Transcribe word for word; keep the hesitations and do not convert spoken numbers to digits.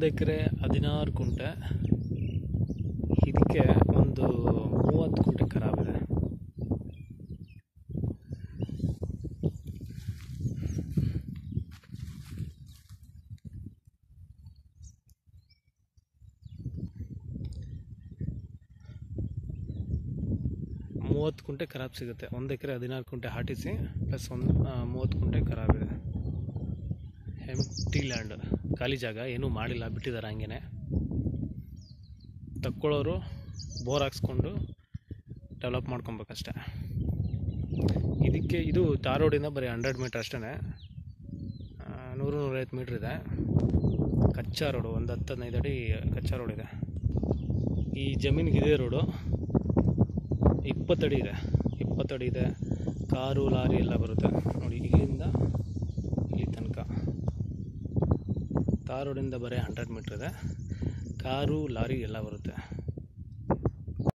ಒಂದು ಎಕರೆ ಹದಿನಾರು ಗುಂಟೆ, ಇದಕ್ಕೆ ಒಂದು ಮೂವತ್ತು ಗುಂಟೆ ಖರಾಬ್ ಇದೆ. ಮೂವತ್ತು ಗುಂಟೆ ಖರಾಬ್ ಸಿಗುತ್ತೆ. ಒಂದು ಎಕರೆ ಹದಿನಾರು ಗುಂಟೆ ಹಾಟಿಸಿ ಪ್ಲಸ್ ಒಂದು ಮೂವತ್ತು ಗುಂಟೆ ಖರಾಬ್ ಇದೆ. ಎಂಟಿ ಲ್ಯಾಂಡ್, ಖಾಲಿ ಜಾಗ, ಏನೂ ಮಾಡಿಲ್ಲ, ಬಿಟ್ಟಿದ್ದಾರೆ ಹಂಗೇನೆ. ತಕ್ಕೊಳ್ಳೋರು ಬೋರ್ ಹಾಕ್ಸ್ಕೊಂಡು ಡೆವಲಪ್ ಮಾಡ್ಕೊಬೇಕಷ್ಟೆ. ಇದಕ್ಕೆ ಇದು ತಾರ್ ರೋಡಿಂದ ಬರೀ ಹಂಡ್ರೆಡ್ ಮೀಟ್ರ್ ಅಷ್ಟೇ, ನೂರು ನೂರೈವತ್ತು ಮೀಟ್ರ್ ಇದೆ. ಕಚ್ಚಾ ರೋಡು, ಒಂದು ಹತ್ತು ಹದಿನೈದು ಅಡಿ ಕಚ್ಚಾ ರೋಡ್ ಇದೆ. ಈ ಜಮೀನಿಗೆ ಇದೇ ರೋಡು ಇಪ್ಪತ್ತಡಿ ಇದೆ, ಇಪ್ಪತ್ತಡಿ ಇದೆ. ಕಾರು ಲಾರಿ ಎಲ್ಲ ಬರುತ್ತೆ ನೋಡಿ, ಇಲ್ಲಿಂದ ಇಲ್ಲಿ ತನಕ. ತಾರ್ ರೋಡಿಂದ ಬರೀ ಹಂಡ್ರೆಡ್ ಮೀಟ್ರ್ ಇದೆ, ಕಾರು ಲಾರಿ ಎಲ್ಲ ಬರುತ್ತೆ.